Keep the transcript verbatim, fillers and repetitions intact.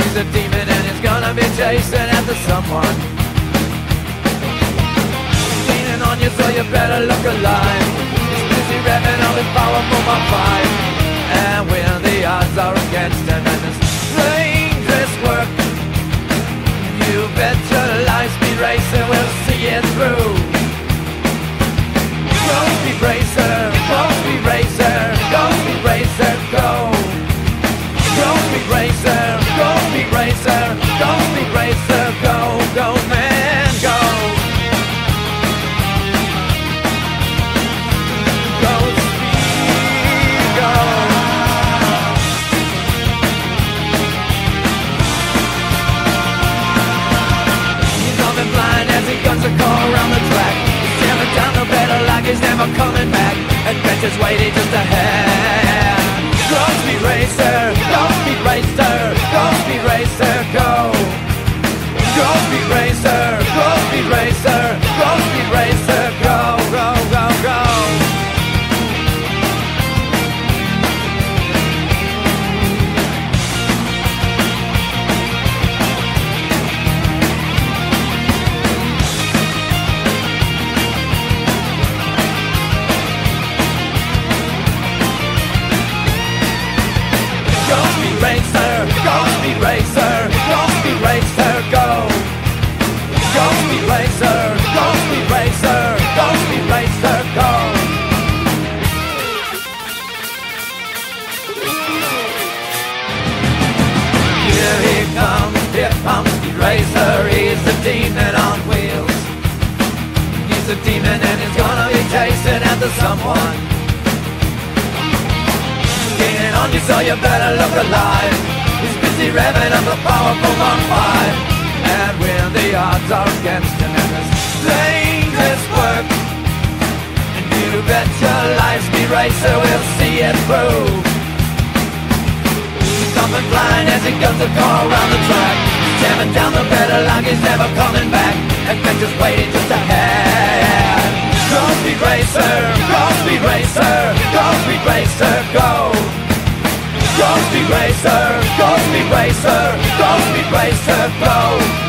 He's a demon and he's gonna be chasing after someone. Leaning on you, so you better look alive. He's busy revving up his powerful Mach five. And when the odds are against him and his dangerous work, you bet your life speed racer will see it through. Go speed racer, go speed racer, go speed racer, go. Go speed racer, go speed racer, go speed racer, go, go man, go. Go speed, go. He's coming blind as he guns a car around the track. He's jamming down the pedal like he's never coming back. Adventure's waiting just ahead. Go speed racer, go speed racer, go speed racer, go. Go speed racer, go speed racer, go speed racer, go, go, go, go. Go speed racer, go speed racer, go speed racer, go. Go speed racer, go speed racer, go speed racer, go. Here he comes, here comes Speed Racer. He's a demon on wheels. He's a demon and he's gonna be chasing after someone. Gaining on you, so you better look alive. He's busy revving up the powerful Mach five. And when the odds are against him and his dangerous work, and you bet your life Speed Racer will see it through. He's coming blind as he guns the car around the track. He's jamming down the pedal like he's never coming back. Adventure's waiting just ahead. Go Speed Racer, go Speed Racer, go Speed Racer, go. Go Speed Racer, go Speed Racer, go Speed Racer, go.